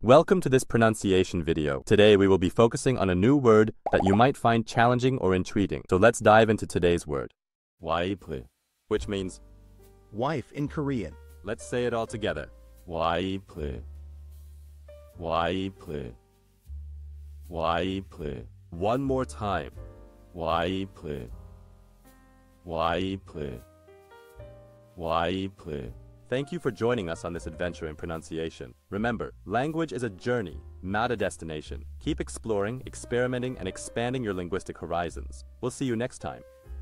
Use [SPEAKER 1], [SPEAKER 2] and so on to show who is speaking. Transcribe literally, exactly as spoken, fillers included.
[SPEAKER 1] Welcome to this pronunciation video. Today we will be focusing on a new word that you might find challenging or intriguing. So let's dive into today's word. waipeu, which means
[SPEAKER 2] wife in Korean.
[SPEAKER 1] Let's say it all together. waipeu. waipeu. waipeu. One more time. waipeu. waipeu. waipeu. Thank you for joining us on this adventure in pronunciation. Remember, language is a journey, not a destination. Keep exploring, experimenting, and expanding your linguistic horizons. We'll see you next time.